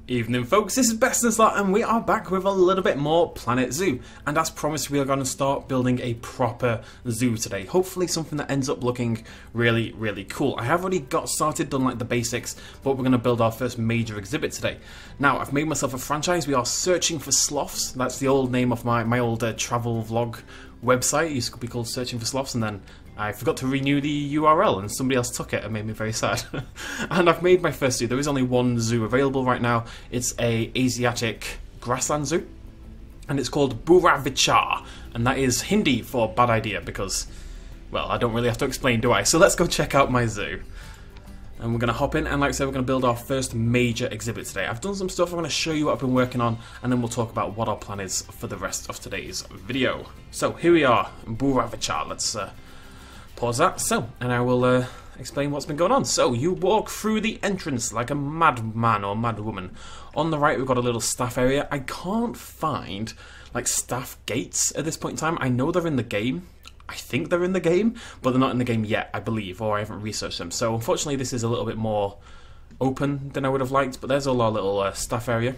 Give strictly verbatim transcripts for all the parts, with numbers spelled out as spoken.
Evening folks, this is Best in Slot and we are back with a little bit more Planet Zoo, and as promised we are going to start building a proper zoo today, hopefully something that ends up looking really really cool. I have already got started, done like the basics, but we're going to build our first major exhibit today. Now I've made myself a franchise. We are searching for sloths. That's the old name of my, my old uh, travel vlog website. It used to be called Searching for Sloths, and then I forgot to renew the U R L and somebody else took it and made me very sad. And I've made my first zoo. There is only one zoo available right now. It's a Asiatic grassland zoo, and it's called Burra Vichar, and that is Hindi for bad idea because, well, I don't really have to explain, do I? So let's go check out my zoo. And we're going to hop in, and like I said, we're going to build our first major exhibit today. I've done some stuff, I'm going to show you what I've been working on, and then we'll talk about what our plan is for the rest of today's video. So here we are, Burra Vichar. Let's uh, pause that. So, and I will uh, explain what's been going on. So, you walk through the entrance like a madman or madwoman. On the right, we've got a little staff area. I can't find, like, staff gates at this point in time. I know they're in the game. I think they're in the game, but they're not in the game yet, I believe, or I haven't researched them. So, unfortunately, this is a little bit more open than I would have liked, but there's all our little uh, staff area.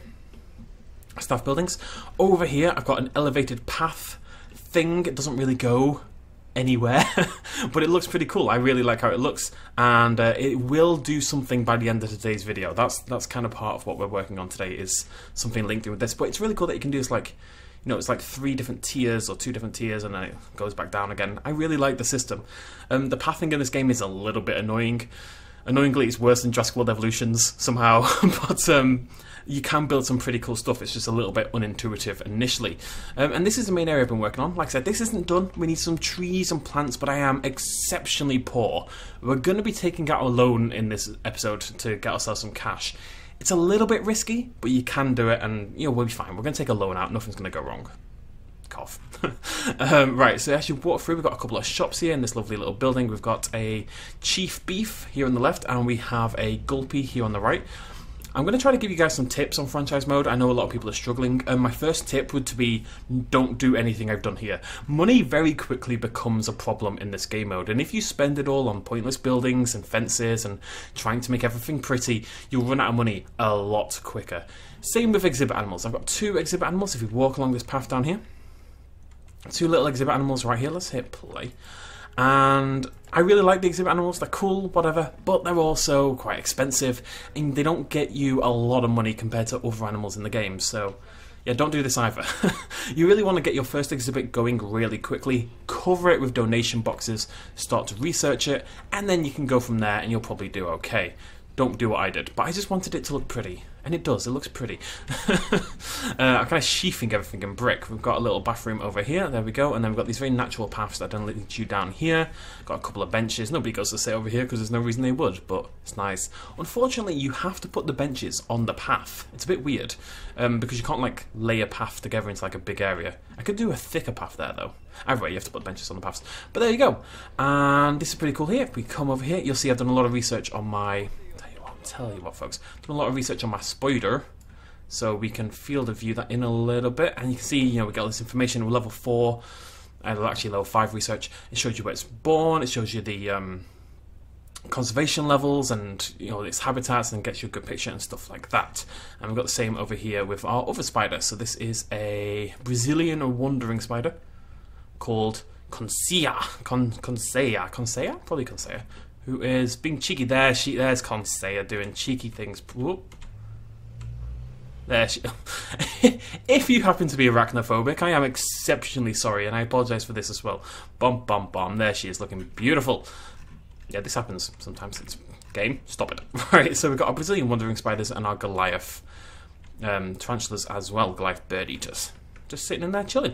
Staff buildings. Over here, I've got an elevated path thing. It doesn't really go anywhere, but it looks pretty cool. I really like how it looks, and uh, it will do something by the end of today's video. That's that's kind of part of what we're working on today, is something linked in with this. But it's really cool that you can do this, like, you know, it's like three different tiers or two different tiers, and then it goes back down again. I really like the system. Um, the pathing in this game is a little bit annoying. Annoyingly, it's worse than Jurassic World Evolutions somehow, but um, you can build some pretty cool stuff. It's just a little bit unintuitive initially. Um, and this is the main area I've been working on. Like I said, this isn't done. We need some trees and plants, but I am exceptionally poor. We're going to be taking out a loan in this episode to get ourselves some cash. It's a little bit risky, but you can do it, and you know, we'll be fine. We're going to take a loan out. Nothing's going to go wrong. Cough. um, right, so as you walk through, we've got a couple of shops here in this lovely little building. We've got a Chief Beef here on the left, and we have a Gulpy here on the right. I'm going to try to give you guys some tips on franchise mode. I know a lot of people are struggling. Um, my first tip would to be, don't do anything I've done here. Money very quickly becomes a problem in this game mode, and if you spend it all on pointless buildings and fences and trying to make everything pretty, you'll run out of money a lot quicker. Same with exhibit animals. I've got two exhibit animals. If you walk along this path down here, two little exhibit animals right here. Let's hit play. And I really like the exhibit animals. They're cool, whatever, but they're also quite expensive, and they don't get you a lot of money compared to other animals in the game. So yeah, don't do this either. You really want to get your first exhibit going really quickly, cover it with donation boxes, start to research it, and then you can go from there and you'll probably do okay. Don't do what I did, but I just wanted it to look pretty, and it does, it looks pretty. uh, I'm kind of sheathing everything in brick. We've got a little bathroom over here, there we go, and then we've got these very natural paths that don't lead you down here. Got a couple of benches. Nobody goes to sit over here because there's no reason they would, but it's nice. Unfortunately, you have to put the benches on the path. It's a bit weird, um, because you can't like lay a path together into like a big area. I could do a thicker path there though. Either way, you have to put benches on the paths. But there you go, and this is pretty cool here. If we come over here, you'll see I've done a lot of research on my... Tell you what, folks, done a lot of research on my spider, so we can field of view that in a little bit, and you can see, you know, we got all this information. We're level four, uh, actually level five research. It shows you where it's born, it shows you the um, conservation levels, and you know, its habitats, and gets you a good picture and stuff like that. And we've got the same over here with our other spider. So this is a Brazilian wandering spider called Conseia, Con Conseia, Conseia, probably Conseia. Who is being cheeky. There she, there's Conseia doing cheeky things. Whoop. There she... If you happen to be arachnophobic, I am exceptionally sorry, and I apologise for this as well. Bum, bum, bum. There she is, looking beautiful. Yeah, this happens sometimes. It's game. Stop it. Right, so we've got our Brazilian wandering spiders and our Goliath um, tarantulas as well, Goliath bird eaters. Just sitting in there chilling.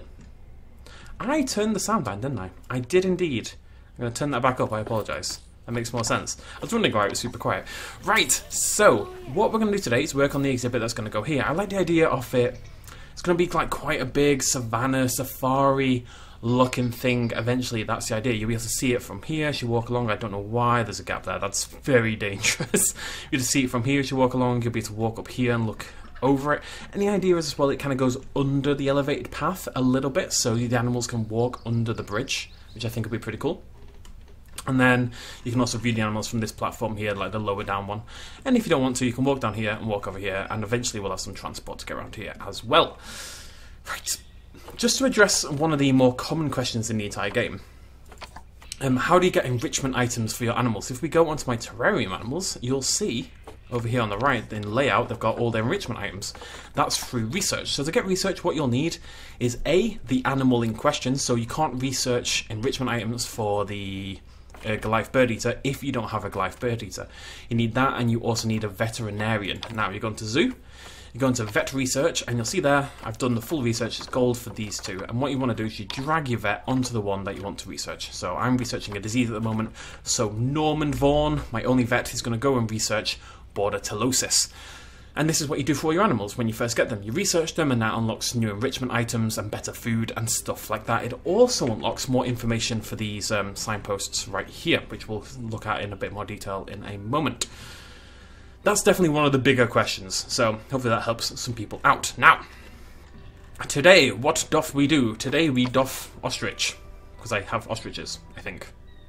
I turned the sound down, didn't I? I did indeed. I'm going to turn that back up, I apologise. That makes more sense. I was wondering why it was super quiet. Right, so what we're going to do today is work on the exhibit that's going to go here. I like the idea of it. It's going to be like quite a big savannah, safari looking thing eventually. That's the idea. You'll be able to see it from here as you walk along. I don't know why there's a gap there. That's very dangerous. You'll just see it from here as you walk along. You'll be able to walk up here and look over it. And the idea is as well, it kind of goes under the elevated path a little bit, so the animals can walk under the bridge, which I think will be pretty cool. And then you can also view the animals from this platform here, like the lower down one. And if you don't want to, you can walk down here and walk over here, and eventually we'll have some transport to get around here as well. Right, just to address one of the more common questions in the entire game. Um, how do you get enrichment items for your animals? If we go onto my terrarium animals, you'll see over here on the right, in layout, they've got all their enrichment items. That's through research. So to get research, what you'll need is A, the animal in question. So you can't research enrichment items for the uh, Goliath bird eater if you don't have a Goliath bird eater. You need that, and you also need a veterinarian. Now you go into zoo, you go into vet research, and you'll see there, I've done the full research, it's gold for these two. And what you want to do is you drag your vet onto the one that you want to research. So I'm researching a disease at the moment. So Norman Vaughan, my only vet, is going to go and research bordertellosis. And this is what you do for all your animals when you first get them. You research them, and that unlocks new enrichment items and better food and stuff like that. It also unlocks more information for these um, signposts right here, which we'll look at in a bit more detail in a moment. That's definitely one of the bigger questions, so hopefully that helps some people out. Now, today, what doth we do? Today we doth ostrich, because I have ostriches, I think.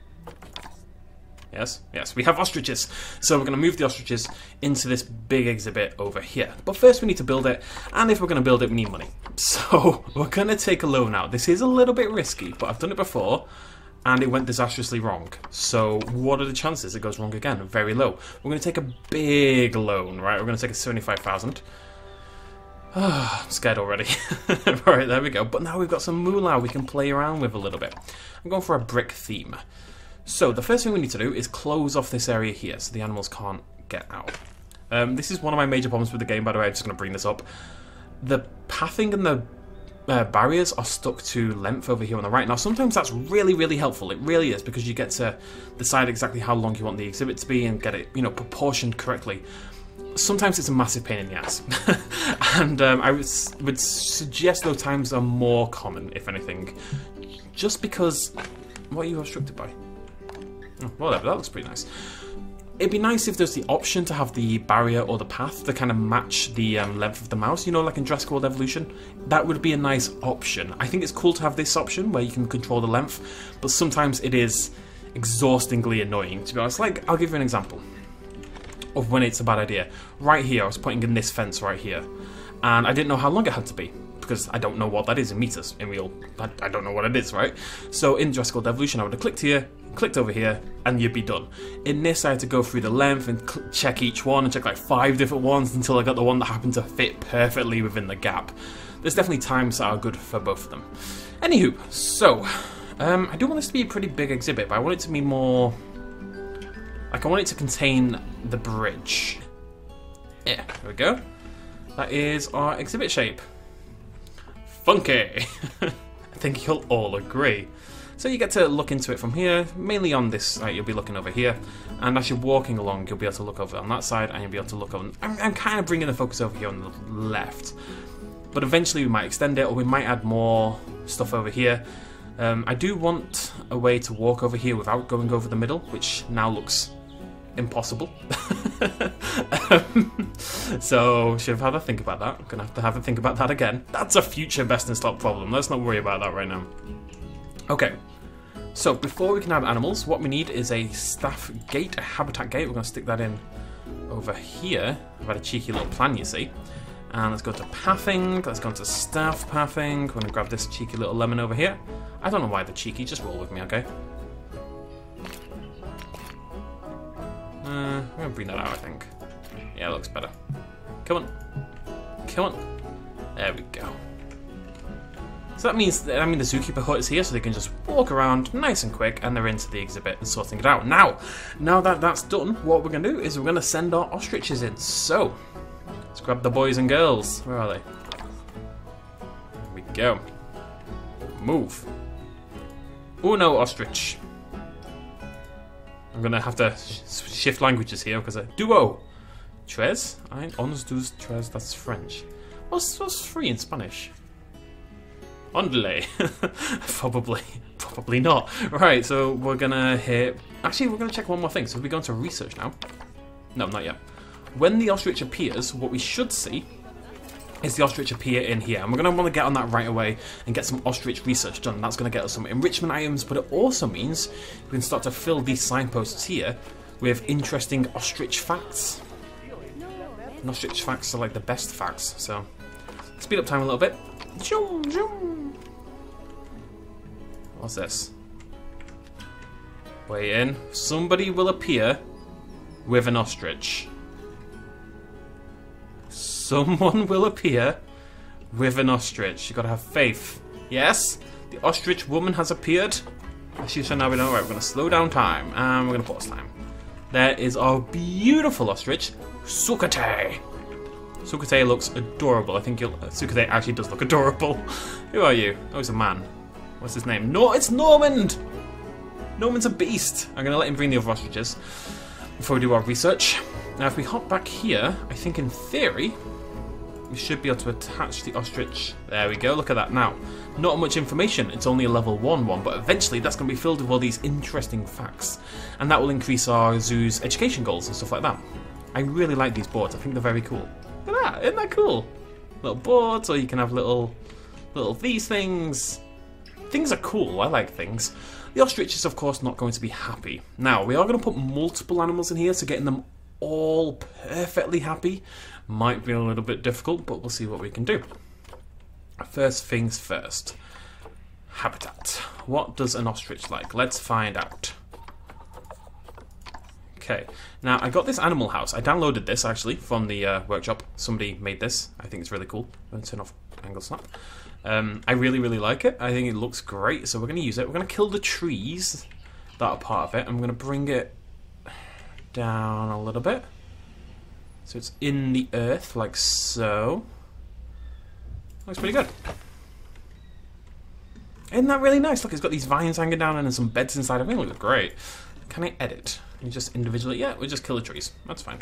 Yes, yes, we have ostriches. So we're going to move the ostriches into this big exhibit over here. But first we need to build it, and if we're going to build it, we need money. So we're going to take a loan out. This is a little bit risky, but I've done it before, and it went disastrously wrong. So what are the chances it goes wrong again? Very low. We're going to take a big loan, right? We're going to take a seventy-five thousand. Oh, I'm scared already. Right, there we go. But now we've got some moolah we can play around with a little bit. I'm going for a brick theme. So the first thing we need to do is close off this area here so the animals can't get out. Um, this is one of my major problems with the game, by the way. I'm just going to bring this up. The pathing and the uh, barriers are stuck to length over here on the right. Now sometimes that's really, really helpful. It really is, because you get to decide exactly how long you want the exhibit to be and get it, you know, proportioned correctly. Sometimes it's a massive pain in the ass. And um, I would, would suggest those times are more common, if anything. Just because... What are you obstructed by? Oh, whatever, that looks pretty nice. It'd be nice if there's the option to have the barrier or the path to kind of match the um, length of the mouse, you know, like in Jurassic World Evolution. That would be a nice option. I think it's cool to have this option where you can control the length, but sometimes it is exhaustingly annoying, to be honest. Like, I'll give you an example of when it's a bad idea. Right here, I was putting in this fence right here, and I didn't know how long it had to be, because I don't know what that is in meters, in real, I, I don't know what it is, right? So in Jurassic World Evolution, I would have clicked here, clicked over here, and you'd be done. In this, I had to go through the length and check each one, and check like five different ones until I got the one that happened to fit perfectly within the gap. There's definitely times that are good for both of them. Anywho, so, um, I do want this to be a pretty big exhibit, but I want it to be more... Like, I want it to contain the bridge. Yeah, there we go. That is our exhibit shape. Funky! I think you'll all agree. So you get to look into it from here, mainly on this side. You'll be looking over here, and as you're walking along, you'll be able to look over on that side, and you'll be able to look on... I'm, I'm kind of bringing the focus over here on the left, but eventually we might extend it, or we might add more stuff over here. Um, I do want a way to walk over here without going over the middle, which now looks impossible. um, so, should have had a think about that. I'm gonna have to have a think about that again. That's a future best in stock problem. Let's not worry about that right now. Okay, so before we can add animals, what we need is a staff gate, a habitat gate. We're going to stick that in over here. I've had a cheeky little plan, you see. And let's go to pathing, let's go into staff pathing. We're going to grab this cheeky little lemon over here. I don't know why they're cheeky, just roll with me, okay? Uh, I'm going to bring that out, I think. Yeah, it looks better. Come on. Come on. There we go. So that means, that, I mean, the zookeeper hut is here, so they can just walk around nice and quick, and they're into the exhibit and sorting it out. Now, now that that's done, what we're going to do is we're going to send our ostriches in. So, let's grab the boys and girls. Where are they? There we go. Move. Uno ostrich. I'm going to have to sh shift languages here, because I... Duo. Tres? I ons dos tres, that's French. What's, what's free in Spanish? Ondele. Probably. Probably not. Right, so we're gonna hit... Actually, we're gonna check one more thing. So we go into research now. No, not yet. When the ostrich appears, what we should see is the ostrich appear in here. And we're going to want to get on that right away and get some ostrich research done. That's going to get us some enrichment items, but it also means we can start to fill these signposts here with interesting ostrich facts. And ostrich facts are like the best facts, so speed up time a little bit. Zoom, zoom. What's this? Wait in. Somebody will appear with an ostrich. Someone will appear with an ostrich. You gotta have faith. Yes, the ostrich woman has appeared. She shall now be done. Right, we're gonna slow down time and we're gonna pause time. There is our beautiful ostrich, Sukate. Sukate looks adorable. I think you'll, uh, Sukate actually does look adorable. Who are you? Oh, he's a man. What's his name? No, it's Normand. Normand's a beast. I'm gonna let him bring the other ostriches before we do our research. Now, if we hop back here, I think in theory we should be able to attach the ostrich. There we go, look at that now. Not much information, it's only a level one one, but eventually that's going to be filled with all these interesting facts. And that will increase our zoo's education goals and stuff like that. I really like these boards, I think they're very cool. Look at that, isn't that cool? Little boards, or you can have little, little these things. Things are cool, I like things. The ostrich is of course not going to be happy. Now, we are going to put multiple animals in here, so getting them all perfectly happy might be a little bit difficult, but we'll see what we can do. First things first. Habitat. What does an ostrich like? Let's find out. Okay, now I got this animal house. I downloaded this actually from the uh, workshop. Somebody made this. I think it's really cool. I'm going to turn off angle snap. Um, I really, really like it. I think it looks great, so we're going to use it. We're going to kill the trees that are part of it. I'm going to bring it down a little bit. So it's in the earth, like so. Looks pretty good. Isn't that really nice? Look, it's got these vines hanging down and then some beds inside of it. It looks great. Can I edit? Can you just individually? Yeah, we'll just kill the trees. That's fine.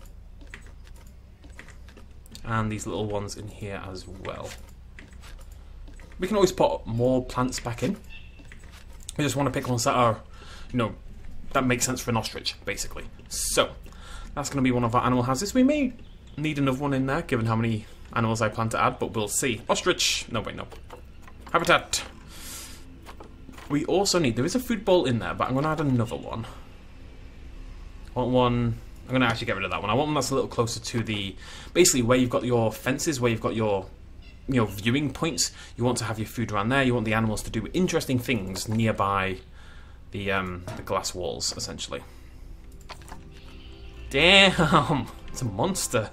And these little ones in here as well. We can always put more plants back in. We just want to pick ones that are, you know, that makes sense for an ostrich, basically. So, that's going to be one of our animal houses. We may need another one in there, given how many animals I plan to add, but we'll see. Ostrich! No, wait, no. Habitat! We also need... There is a food bowl in there, but I'm going to add another one. I want one... I'm going to actually get rid of that one. I want one that's a little closer to the... Basically, where you've got your fences, where you've got your... you know, viewing points. You want to have your food around there. You want the animals to do interesting things nearby the, um, the glass walls, essentially. Damn! It's a monster.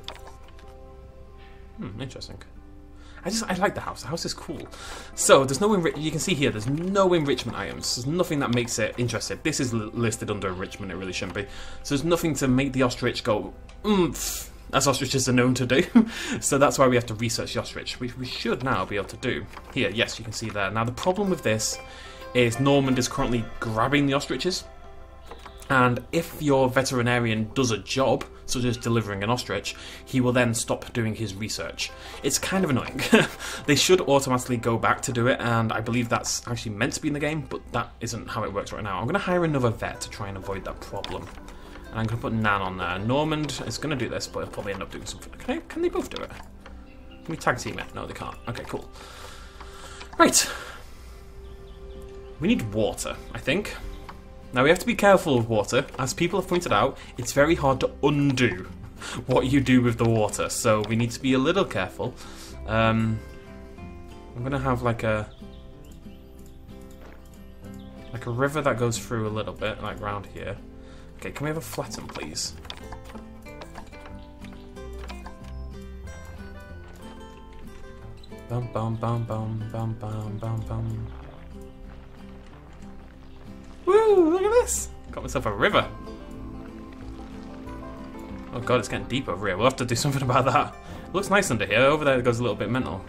Hmm, interesting. I just, I like the house. The house is cool. So, there's no enri- you can see here, there's no enrichment items. There's nothing that makes it interesting. This is li listed under enrichment, it really shouldn't be. So there's nothing to make the ostrich go, oomph, as ostriches are known to do. So that's why we have to research the ostrich, which we should now be able to do. Here, yes, you can see there. Now, the problem with this is Normand is currently grabbing the ostriches. And if your veterinarian does a job, such as delivering an ostrich, he will then stop doing his research. It's kind of annoying. They should automatically go back to do it, and I believe that's actually meant to be in the game, but that isn't how it works right now. I'm going to hire another vet to try and avoid that problem. And I'm going to put Nan on there. Normand is going to do this, but he'll probably end up doing something. Can, I, can they both do it? Can we tag team it? No, they can't. Okay, cool. Right. We need water, I think. Now, we have to be careful with water. As people have pointed out, it's very hard to undo what you do with the water, so we need to be a little careful. Um, I'm going to have like a like a river that goes through a little bit, like round here. Okay, can we have a flatten, please? Bum bum bum bum bum bum bum bum. Woo! Look at this! Got myself a river. Oh god, it's getting deep over here. We'll have to do something about that. It looks nice under here. Over there it goes a little bit mental.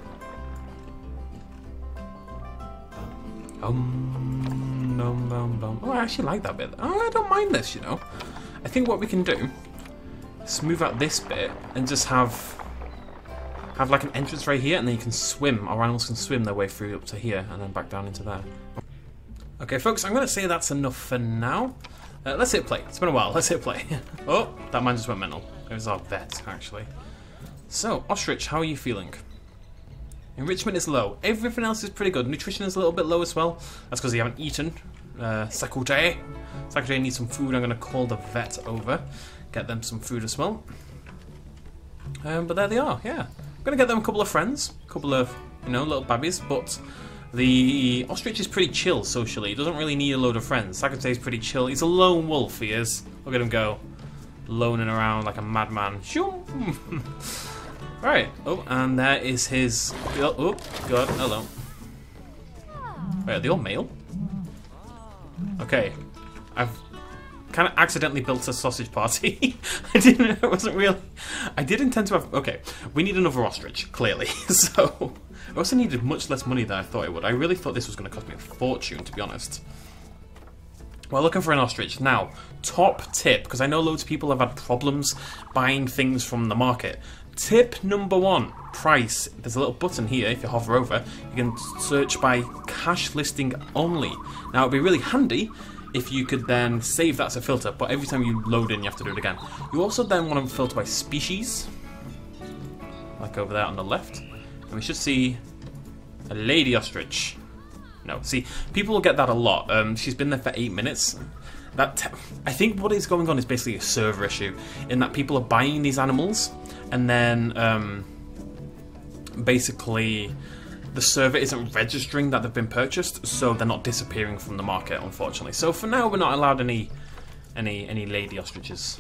Um, bum, bum, bum. Oh, I actually like that bit. Oh, I don't mind this, you know. I think what we can do is smooth out this bit and just have have like an entrance right here, and then you can swim. Our animals can swim their way through up to here and then back down into there. Okay, folks, I'm going to say that's enough for now. Uh, let's hit play. It's been a while. Let's hit play. Oh, that man just went mental. It was our vet, actually. So, ostrich, how are you feeling? Enrichment is low. Everything else is pretty good. Nutrition is a little bit low as well. That's because you haven't eaten. Uh, Sakute. Sakute needs some food. I'm going to call the vet over. Get them some food as well. Um, but there they are, yeah. I'm going to get them a couple of friends. A couple of, you know, little babbies. But the ostrich is pretty chill socially. He doesn't really need a load of friends. Sakute is pretty chill. He's a lone wolf, he is. Look at him go. Loning around like a madman. Shoo! Right. Oh, and there is his... Oh, oh, God. Hello. Wait, are they all male? Okay. I've kind of accidentally built a sausage party. I didn't... It wasn't real. I did intend to have... Okay. We need another ostrich, clearly. So... I also needed much less money than I thought it would. I really thought this was going to cost me a fortune, to be honest. We're looking for an ostrich. Now, top tip, because I know loads of people have had problems buying things from the market. Tip number one, price. There's a little button here, if you hover over, you can search by cash listing only. Now, it would be really handy if you could then save that as a filter, but every time you load in, you have to do it again. You also then want to filter by species, like over there on the left, and we should see a lady ostrich. No, see, people will get that a lot. Um, she's been there for eight minutes. That t I think what is going on is basically a server issue, in that people are buying these animals, and then um, basically the server isn't registering that they've been purchased, so they're not disappearing from the market, unfortunately. So for now, we're not allowed any any any lady ostriches.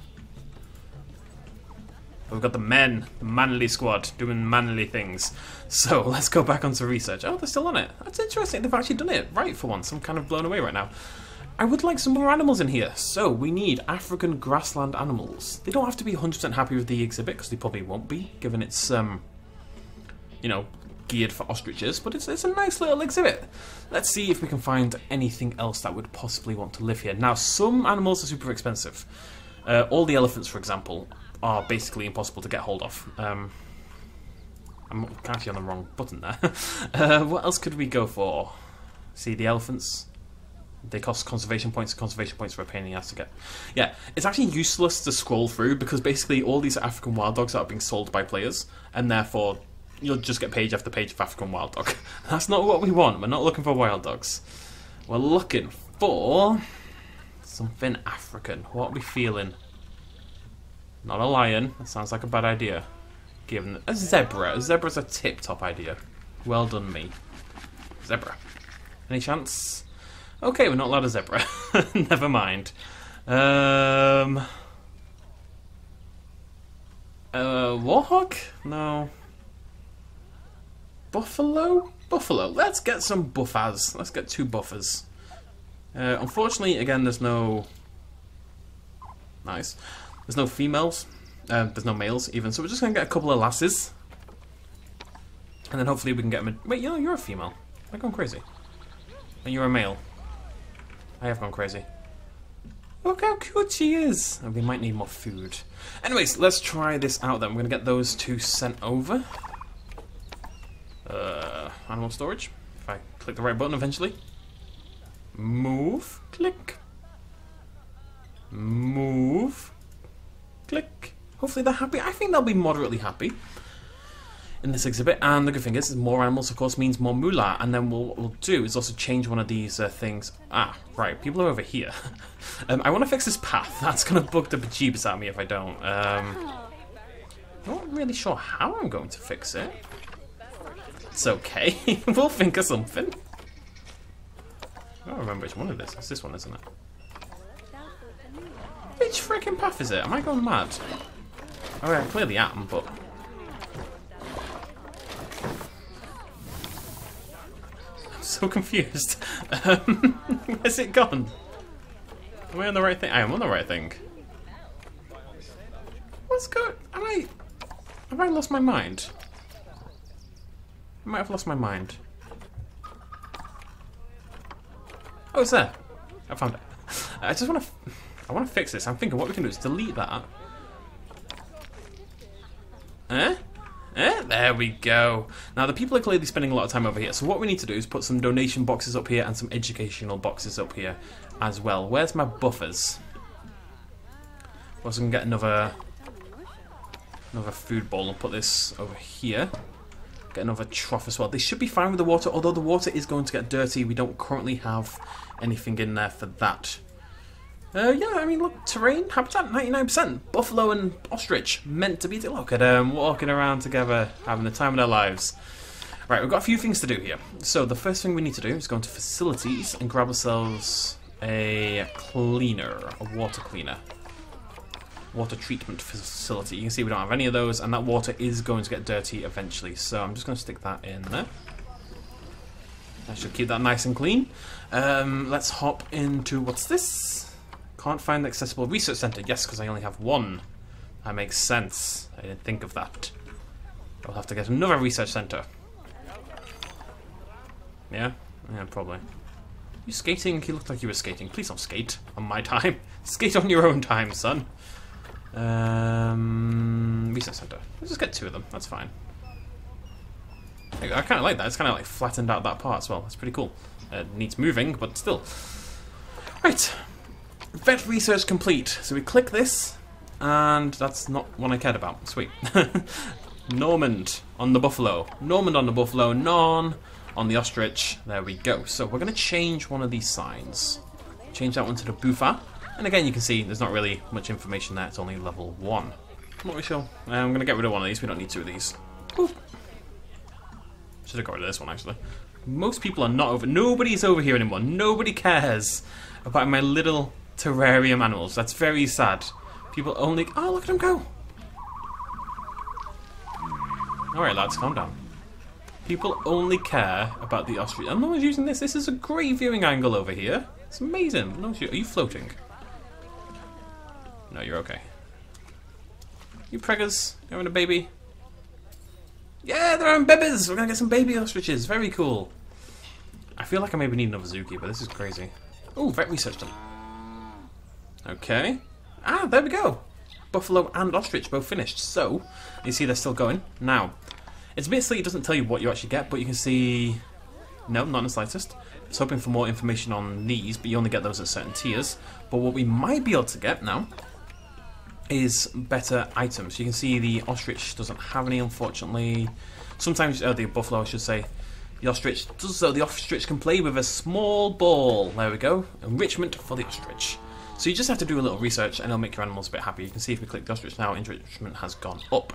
But we've got the men, the manly squad, doing manly things. So let's go back onto research. Oh, they're still on it. That's interesting. They've actually done it right for once. I'm kind of blown away right now. I would like some more animals in here. So we need African grassland animals. They don't have to be one hundred percent happy with the exhibit, because they probably won't be, given it's, um, you know, geared for ostriches. But it's, it's a nice little exhibit. Let's see if we can find anything else that would possibly want to live here. Now, some animals are super expensive. Uh, all the elephants, for example, are basically impossible to get hold of. Um, I'm actually on the wrong button there. uh, what else could we go for? See, the elephants. They cost conservation points. Conservation points are a pain in the ass to get. Yeah, it's actually useless to scroll through, because basically all these are African wild dogs that are being sold by players, and therefore you'll just get page after page of African wild dog. That's not what we want. We're not looking for wild dogs. We're looking for something African. What are we feeling? Not a lion. That sounds like a bad idea. Given a zebra. A zebra's a tip-top idea. Well done, me. Zebra. Any chance? Okay, we're not allowed a zebra. Never mind. Um. Uh, warthog? No. Buffalo? Buffalo. Let's get some buffers. Let's get two buffers. Uh, unfortunately, again, there's no... Nice. There's no females. Uh, there's no males, even. So we're just going to get a couple of lasses. And then hopefully we can get them... A... Wait, you know, you're a female. I've gone crazy. And you're a male. I have gone crazy. Look how cute she is. And we might need more food. Anyways, let's try this out then. We're going to get those two sent over. Uh, animal storage. If I click the right button eventually. Move. Click. Move. Click. Hopefully they're happy. I think they'll be moderately happy in this exhibit. And the good thing is, more animals, of course, means more moolah. And then we'll, what we'll do is also change one of these uh, things. Ah, right. People are over here. um, I want to fix this path. That's going to bug the bejeebus out of me if I don't. Um, I'm not really sure how I'm going to fix it. It's okay. We'll think of something. I don't remember which one it is. It's this one, isn't it? Which freaking path is it? Am I going mad? Oh, I clearly am, but... I'm so confused. Um, where's it gone? Am I on the right thing? I am on the right thing. What's going... Am I... Have I lost my mind? I might have lost my mind. Oh, it's there. I found it. I just want to... I want to fix this. I'm thinking what we can do is delete that. Eh? Eh? There we go. Now, the people are clearly spending a lot of time over here. So what we need to do is put some donation boxes up here and some educational boxes up here as well. Where's my buffers? Also, we can get another... another food bowl and put this over here. Get another trough as well. They should be fine with the water, although the water is going to get dirty. We don't currently have anything in there for that. Uh, yeah, I mean, look, terrain, habitat, ninety-nine percent. Buffalo and ostrich, meant to be. Look at them walking around together, having the time of their lives. Right, we've got a few things to do here. So the first thing we need to do is go into facilities and grab ourselves a cleaner, a water cleaner. Water treatment facility. You can see we don't have any of those, and that water is going to get dirty eventually. So I'm just going to stick that in there. I should keep that nice and clean. Um, let's hop into, what's this? Can't find the accessible research center. Yes, because I only have one. That makes sense. I didn't think of that. I'll have to get another research center. Yeah? Yeah, probably. You skating? You looked like you were skating. Please don't skate on my time. Skate on your own time, son. Um, research center. Let's just get two of them. That's fine. I, I kind of like that. It's kind of like flattened out that part as well. That's pretty cool. Uh, it needs moving, but still. Right. Vet research complete. So we click this, and that's not one I cared about. Sweet. Normand on the buffalo. Normand on the buffalo. Non on the ostrich. There we go. So we're going to change one of these signs. Change that one to the buffa. And again, you can see there's not really much information there. It's only level one. I'm not really sure. I'm going to get rid of one of these. We don't need two of these. Boop. Should have got rid of this one, actually. Most people are not over... Nobody's over here anymore. Nobody cares about my little terrarium animals. That's very sad. People only... Oh, look at them go. Alright, lads, calm down. People only care about the ostrich. And no one's using this. This is a great viewing angle over here. It's amazing. No, are you floating? No, you're okay. You preggers, you having a baby? Yeah, they're having babies! We're gonna get some baby ostriches. Very cool. I feel like I maybe need another zookeeper. This is crazy. Oh, vet research done. Okay. Ah, there we go. Buffalo and ostrich both finished. So, you see they're still going. Now, it's a bit silly, it doesn't tell you what you actually get, but you can see... No, not in the slightest. I was hoping for more information on these, but you only get those at certain tiers. But what we might be able to get now is better items. You can see the ostrich doesn't have any, unfortunately. Sometimes, uh, the buffalo, I should say. The ostrich does so. The ostrich can play with a small ball. There we go. Enrichment for the ostrich. So you just have to do a little research and it'll make your animals a bit happy. You can see if we click the ostrich now, enrichment has gone up.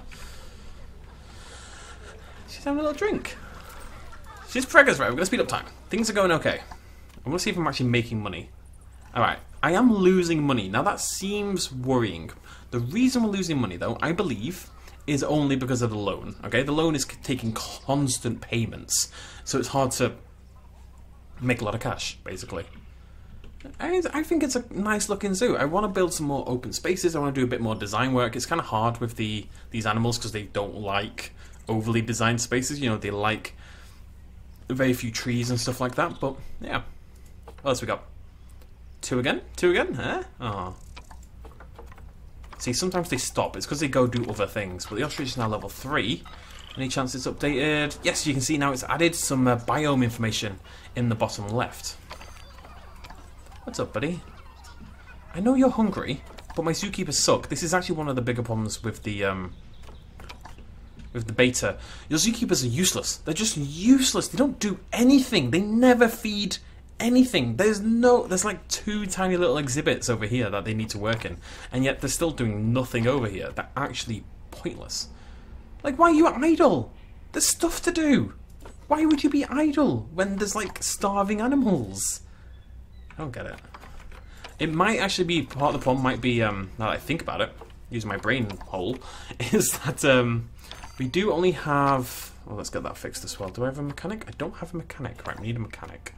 She's having a little drink. She's preggers, right? We're going to speed up time. Things are going okay. I want to see if I'm actually making money. Alright, I am losing money. Now that seems worrying. The reason we're losing money, though, I believe, is only because of the loan. Okay, the loan is taking constant payments. So it's hard to make a lot of cash, basically. I, I think it's a nice looking zoo. I want to build some more open spaces. I want to do a bit more design work. It's kind of hard with the these animals because they don't like overly designed spaces. You know, they like very few trees and stuff like that. But yeah, what else we got? Two again? Two again? Huh? Oh. See, sometimes they stop. It's because they go do other things. But the ostrich is now level three. Any chance it's updated? Yes, you can see now it's added some uh, biome information in the bottom left. What's up, buddy? I know you're hungry, but my zookeepers suck. This is actually one of the bigger problems with the um, with the beta. Your zookeepers are useless. They're just useless. They don't do anything. They never feed anything. There's no... There's like two tiny little exhibits over here that they need to work in, and yet they're still doing nothing over here. They're actually pointless. Like, why are you idle? There's stuff to do. Why would you be idle when there's like starving animals? I don't get it. It might actually be, part of the problem might be, um, now that I think about it, using my brain hole, is that um, we do only have... Well, let's get that fixed as well. Do I have a mechanic? I don't have a mechanic. Right, we need a mechanic.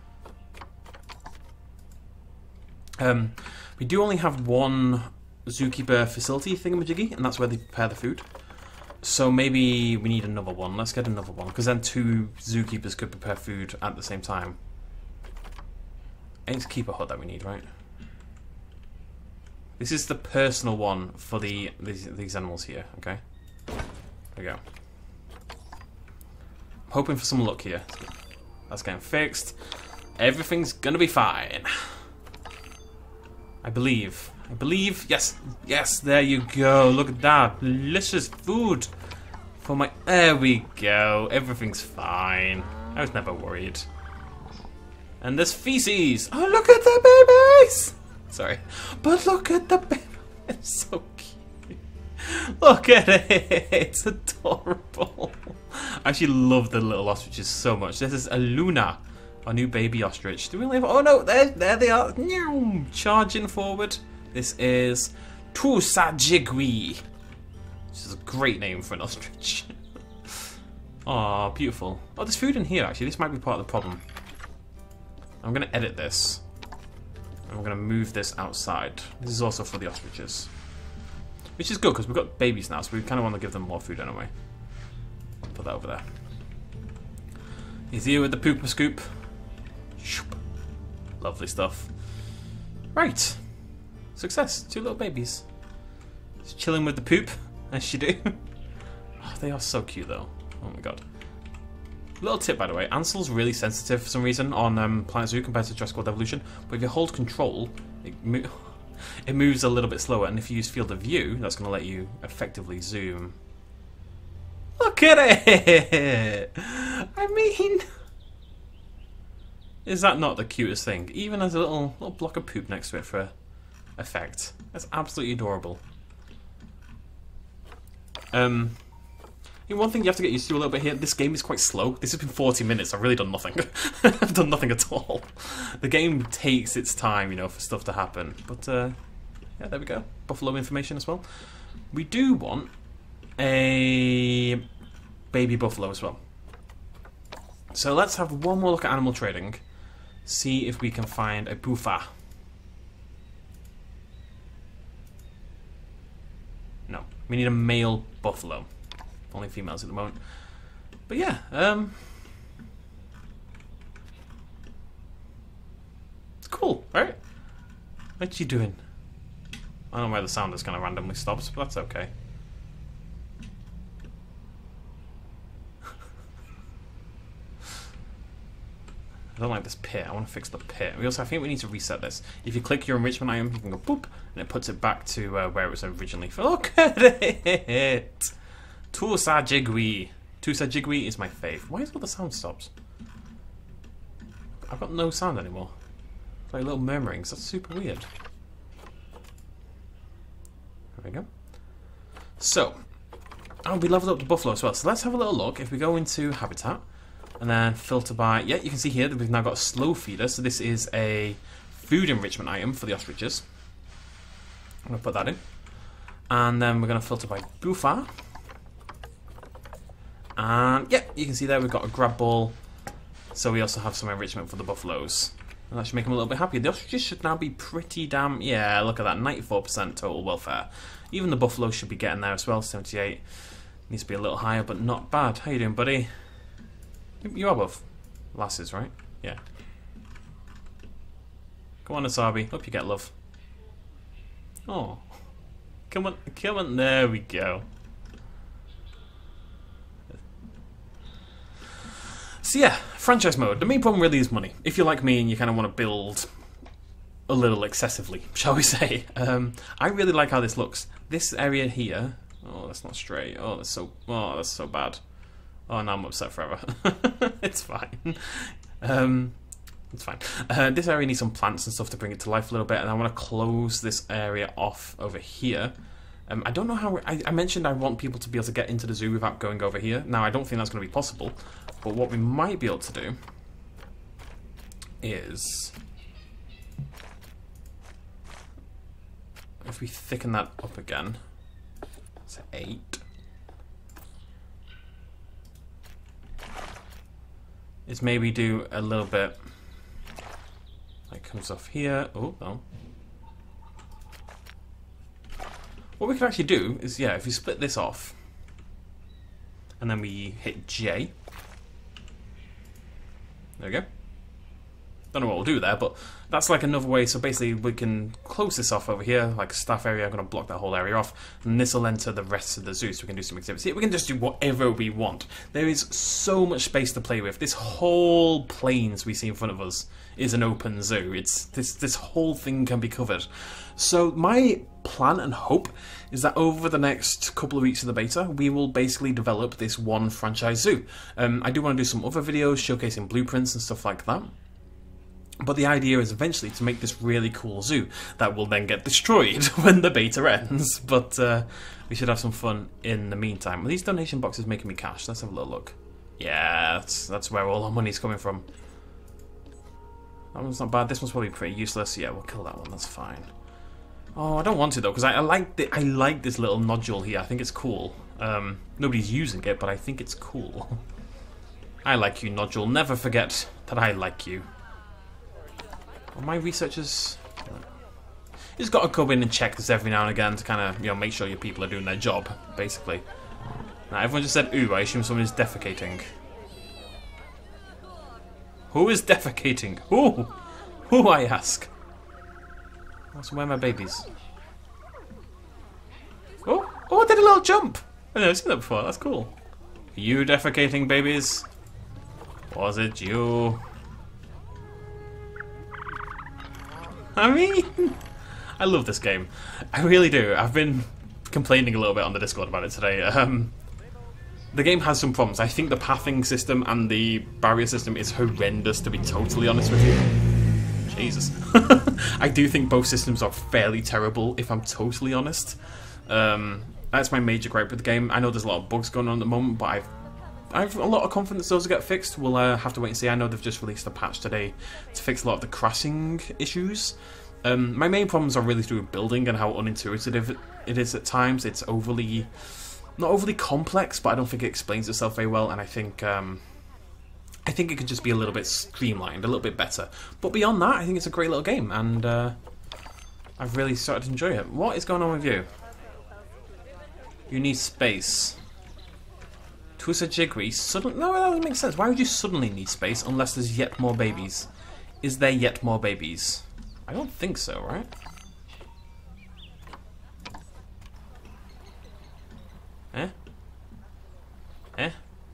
Um, we do only have one zookeeper facility thingamajiggy, and that's where they prepare the food. So maybe we need another one. Let's get another one, because then two zookeepers could prepare food at the same time. It's keeper hut that we need, right? This is the personal one for the these, these animals here, okay? There we go. I'm hoping for some luck here. That's getting fixed. Everything's gonna be fine. I believe. I believe. Yes. Yes, there you go. Look at that. Delicious food. For my... There we go. Everything's fine. I was never worried. And there's feces. Oh, look at the babies. Sorry. But look at the baby. It's so cute. Look at it. It's adorable. I actually love the little ostriches so much. This is a Luna. Our new baby ostrich. Do we only have... Oh no, there, there they are. Charging forward. This is Tusajigui. Which is a great name for an ostrich. Aw, beautiful. Oh, there's food in here actually. This might be part of the problem. I'm going to edit this. And we're going to move this outside. This is also for the ostriches. Which is good because we've got babies now, so we kind of want to give them more food anyway. Put that over there. He's here with the pooper scoop. Lovely stuff. Right. Success. Two little babies. Just chilling with the poop, as you do. Oh, they are so cute though. Oh my god. Little tip by the way, Ansel's really sensitive for some reason on um, Planet Zoo compared to Jurassic World Evolution, but if you hold control, it, mo it moves a little bit slower, and if you use field of view, that's going to let you effectively zoom. Look at it! I mean... Is that not the cutest thing? Even as a little, little block of poop next to it for effect. That's absolutely adorable. Um... One thing you have to get used to a little bit here, this game is quite slow. This has been forty minutes, I've really done nothing. I've done nothing at all. The game takes its time, you know, for stuff to happen. But, uh, yeah, there we go. Buffalo information as well. We do want a baby buffalo as well. So let's have one more look at animal trading. See if we can find a buffa. No, we need a male buffalo. Only females at the moment. But yeah, um... it's cool, right? What you doing? I don't know why the sound just kind of randomly stops, but that's okay. I don't like this pit. I want to fix the pit. We also, I think we need to reset this. If you click your enrichment item, you can go boop, and it puts it back to uh, where it was originally. Look at it! Tusajigui. Tusajigui is my fave. Why is all the sound stops? I've got no sound anymore. It's like little murmurings. That's super weird. There we go. So, oh, we leveled up the buffalo as well. So let's have a little look. If we go into habitat and then filter by, yeah, you can see here that we've now got a slow feeder. So this is a food enrichment item for the ostriches. I'm gonna put that in, and then we're gonna filter by buffa. And yeah, you can see there we've got a grab ball. So we also have some enrichment for the buffaloes. And that should make them a little bit happier. The ostriches should now be pretty damn... Yeah, look at that, ninety-four percent total welfare. Even the buffaloes should be getting there as well, seventy-eight. Needs to be a little higher, but not bad. How you doing, buddy? You are both lasses, right? Yeah. Come on, Asabi. Hope you get love. Oh. Come on, come on. There we go. So yeah, franchise mode. The main problem really is money. If you're like me and you kind of want to build a little excessively, shall we say. Um, I really like how this looks. This area here... Oh, that's not straight. Oh, that's so... Oh, that's so bad. Oh, now I'm upset forever. It's fine. Um, it's fine. Uh, this area needs some plants and stuff to bring it to life a little bit, and I want to close this area off over here. Um, I don't know how... I, I mentioned I want people to be able to get into the zoo without going over here. Now, I don't think that's going to be possible. But what we might be able to do is... if we thicken that up again, it's eight. Is maybe do a little bit... That comes off here. Oh, no. What we can actually do is, yeah, if we split this off, and then we hit J. There we go. Don't know what we'll do there, but that's like another way. So basically we can close this off over here, like staff area. I'm going to block that whole area off, and this will enter the rest of the zoo, so we can do some exhibits here. We can just do whatever we want. There is so much space to play with. This whole plains we see in front of us is an open zoo. It's this this whole thing can be covered. So my plan and hope is that over the next couple of weeks of the beta, we will basically develop this one franchise zoo. Um, I do want to do some other videos showcasing blueprints and stuff like that. But the idea is eventually to make this really cool zoo that will then get destroyed when the beta ends. But uh, we should have some fun in the meantime. Are these donation boxes making me cash? Let's have a little look. Yeah, that's, that's where all our money's coming from. That one's not bad. This one's probably pretty useless. Yeah, we'll kill that one. That's fine. Oh, I don't want to though, because I, I like the, I like this little nodule here. I think it's cool. Um, nobody's using it, but I think it's cool. I like you, nodule. Never forget that I like you. Well, my researchers, you just got to come in and check this every now and again to kind of, you know, make sure your people are doing their job, basically. Now, everyone just said, ooh, I assume someone is defecating. Who is defecating? Who? Who, I ask? So where are my babies? Oh, oh, I did a little jump. I've never seen that before. That's cool. Are you defecating, babies? Was it you? I mean, I love this game. I really do. I've been complaining a little bit on the Discord about it today. Um, the game has some problems. I think the pathing system and the barrier system is horrendous, to be totally honest with you. Jesus. I do think both systems are fairly terrible, if I'm totally honest. Um, that's my major gripe with the game. I know there's a lot of bugs going on at the moment, but I've I have a lot of confidence those will get fixed. We'll uh, have to wait and see. I know they've just released a patch today to fix a lot of the crashing issues. Um, my main problems are really to do with building and how unintuitive it is at times. It's overly, not overly complex, but I don't think it explains itself very well, and I think um, I think it could just be a little bit streamlined, a little bit better. But beyond that, I think it's a great little game, and uh, I've really started to enjoy it. What is going on with you? You need space. Twissa Jiggery, suddenly... No, that doesn't make sense. Why would you suddenly need space unless there's yet more babies? Is there yet more babies? I don't think so, right? Eh? Eh?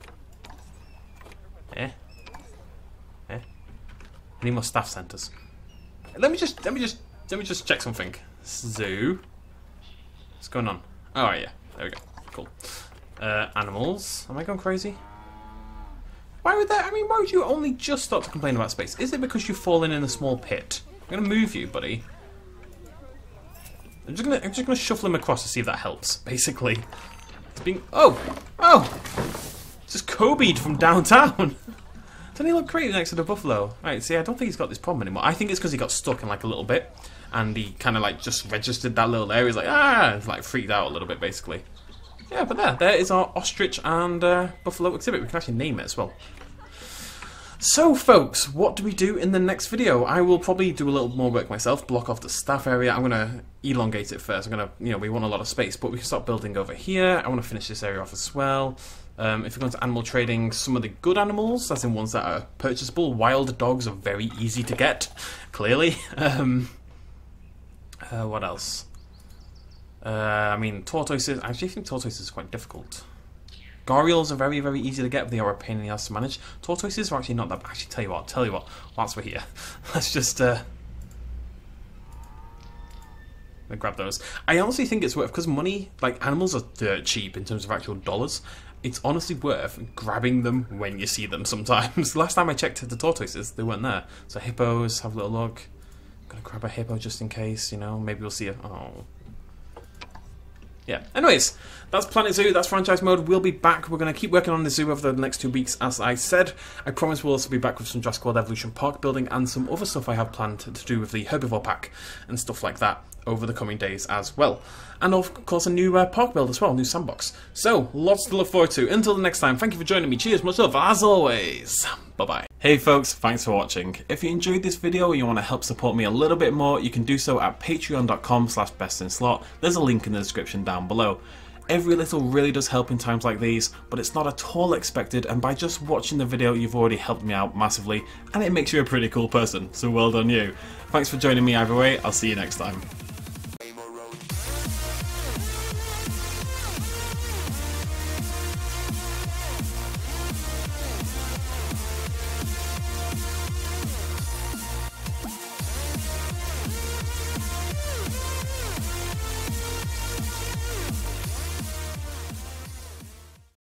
Eh? Eh? I need more staff centers. Let me just... Let me just... Let me just check something. Zoo. What's going on? Oh, yeah. There we go. Cool. Uh, animals. Am I going crazy? Why would that? I mean, why would you only just start to complain about space? Is it because you've fallen in a small pit? I'm gonna move you, buddy. I'm just gonna, I'm just gonna shuffle him across to see if that helps. Basically, it's being. Oh, oh! It's just Kobe'd from downtown. Doesn't he look great next to the buffalo? Right. See, I don't think he's got this problem anymore. I think it's because he got stuck in like a little bit, and he kind of like just registered that little area. He's like, ah, it's like freaked out a little bit, basically. Yeah, but there, there is our ostrich and uh, buffalo exhibit. We can actually name it as well. So, folks, what do we do in the next video? I will probably do a little more work myself, block off the staff area. I'm going to elongate it first. I'm going to, you know, we want a lot of space, but we can start building over here. I want to finish this area off as well. Um, if we go into animal trading, some of the good animals, as in ones that are purchasable, wild dogs are very easy to get, clearly. Um, uh, what else? Uh, I mean, tortoises. I actually think tortoises are quite difficult. Gharials are very, very easy to get, but they are a pain in the ass to manage. Tortoises are actually not that bad. Actually, tell you what, tell you what, whilst we're here, let's just uh, grab those. I honestly think it's worth, because money, like, animals are dirt cheap in terms of actual dollars. It's honestly worth grabbing them when you see them sometimes. Last time I checked the tortoises, they weren't there. So hippos, have a little look. I'm gonna grab a hippo just in case, you know, maybe we'll see a, oh. Yeah, anyways, that's Planet Zoo, that's franchise mode. We'll be back. We're going to keep working on the zoo over the next two weeks, as I said. I promise we'll also be back with some Jurassic World Evolution Park building and some other stuff I have planned to do with the herbivore pack and stuff like that over the coming days as well. And of course a new uh, park build as well, new sandbox. So, lots to look forward to. Until the next time, thank you for joining me. Cheers, much love, as always. Bye-bye. Hey folks, thanks for watching. If you enjoyed this video and you want to help support me a little bit more, you can do so at patreon dot com slash best in slot. There's a link in the description down below. Every little really does help in times like these, but it's not at all expected, and by just watching the video you've already helped me out massively, and it makes you a pretty cool person, so well done you. Thanks for joining me either way, I'll see you next time.